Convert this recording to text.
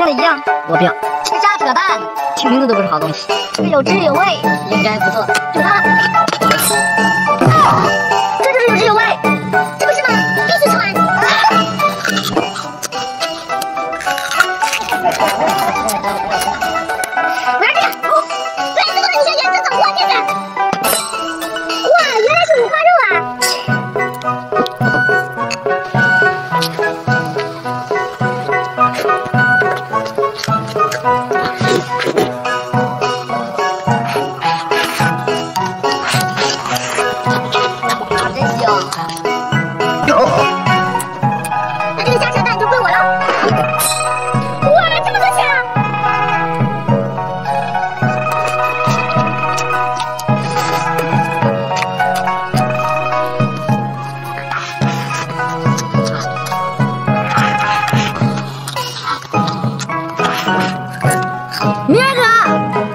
的一样。我不要，吃渣扯淡，听名字都不是好东西。这个有汁有味，应该不错，就它。这就是有汁有味，这不是吗？必须吃完。我要这个，对，这个很香香，这怎么我这个？哇，原来是五花肉啊！那这个虾扯淡就归我了。哇，这么多钱啊！灭可！